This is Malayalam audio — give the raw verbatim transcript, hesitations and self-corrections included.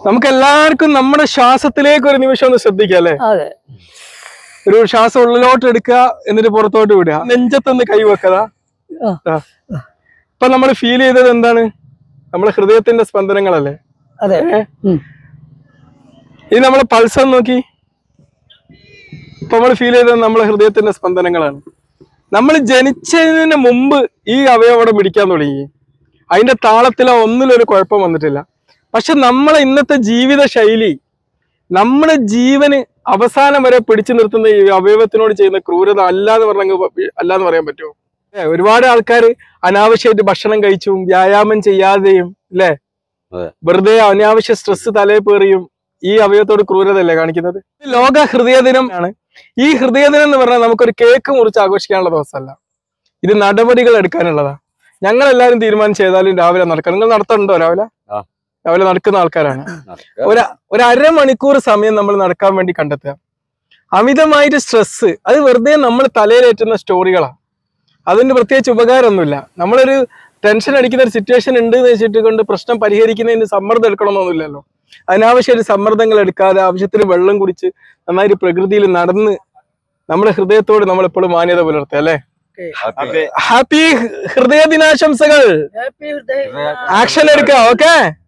നമുക്ക് എല്ലാവർക്കും നമ്മുടെ ശ്വാസത്തിലേക്ക് ഒരു നിമിഷം ഒന്ന് ശ്രദ്ധിക്കാം അല്ലെ? ഒരു ശ്വാസം ഉള്ളിലോട്ട് എടുക്കുക, എന്നിട്ട് പുറത്തോട്ട് വിടുക, നെഞ്ചത്തൊന്ന് കൈവെക്കത. ഇപ്പൊ നമ്മൾ ഫീൽ ചെയ്തത് എന്താണ്? നമ്മളെ ഹൃദയത്തിന്റെ സ്പന്ദനങ്ങളല്ലേ? ഇനി നമ്മളെ പൾസ് നോക്കി. ഇപ്പൊ നമ്മൾ ഫീൽ ചെയ്തത് നമ്മളെ ഹൃദയത്തിന്റെ സ്പന്ദനങ്ങളാണ്. നമ്മൾ ജനിച്ചതിന് മുമ്പ് ഈ അവയവം പിടിക്കാൻ തുടങ്ങി. അതിന്റെ താളത്തിലോ ഒന്നിലൊരു കുഴപ്പം വന്നിട്ടില്ല. പക്ഷെ നമ്മളെ ഇന്നത്തെ ജീവിത ശൈലി, നമ്മുടെ ജീവന് അവസാനം വരെ പിടിച്ചു നിർത്തുന്ന ഈ അവയവത്തിനോട് ചെയ്യുന്ന ക്രൂരത അല്ലാന്ന് പറഞ്ഞ അല്ലാന്ന് പറയാൻ പറ്റുമോ? ഒരുപാട് ആൾക്കാർ അനാവശ്യമായിട്ട് ഭക്ഷണം കഴിച്ചും വ്യായാമം ചെയ്യാതെയും അല്ലെ, വെറുതെ അനാവശ്യ സ്ട്രെസ് തലയിൽ പേറിയും ഈ അവയവത്തോട് ക്രൂരതയല്ലേ കാണിക്കുന്നത്? ലോക ഹൃദയ ദിനം ആണ്. ഈ ഹൃദയ ദിനം എന്ന് പറഞ്ഞാൽ നമുക്കൊരു കേക്ക് മുറിച്ച് ആഘോഷിക്കാനുള്ള ദിവസമല്ല, ഇത് നടപടികൾ എടുക്കാനുള്ളതാ. ഞങ്ങൾ എല്ലാവരും തീരുമാനം ചെയ്താലും രാവിലെ നടക്കണം. നിങ്ങൾ നടത്തണ്ടോ? രാവിലെ രാവിലെ നടക്കുന്ന ആൾക്കാരാണ്. ഒരു ഒരു അരമണിക്കൂർ സമയം നമ്മൾ നടക്കാൻ വേണ്ടി കണ്ടെത്തുക. അമിതമായിട്ട് സ്ട്രെസ് അത് വെറുതെ നമ്മൾ തലയിലേറ്റുന്ന സ്റ്റോറികളാണ്. അതിന് പ്രത്യേകിച്ച് ഉപകാരമൊന്നുമില്ല. നമ്മളൊരു ടെൻഷൻ അടിക്കുന്ന ഒരു സിറ്റുവേഷൻ ഉണ്ട് എന്ന് വെച്ചിട്ട് കൊണ്ട് പ്രശ്നം പരിഹരിക്കുന്നതിന് സമ്മർദ്ദം എടുക്കണമെന്നൊന്നുമില്ലല്ലോ. അനാവശ്യമായിട്ട് സമ്മർദ്ദങ്ങൾ എടുക്കാതെ ആവശ്യത്തിന് വെള്ളം കുടിച്ച് നന്നായിട്ട് പ്രകൃതിയിൽ നടന്ന് നമ്മുടെ ഹൃദയത്തോട് നമ്മൾ എപ്പോഴും മാന്യത പുലർത്തുക അല്ലെ? ഹാപ്പി ഹൃദയ ദിനാശംസകൾ. ആക്ഷൻ എടുക്കുക. ഓക്കെ.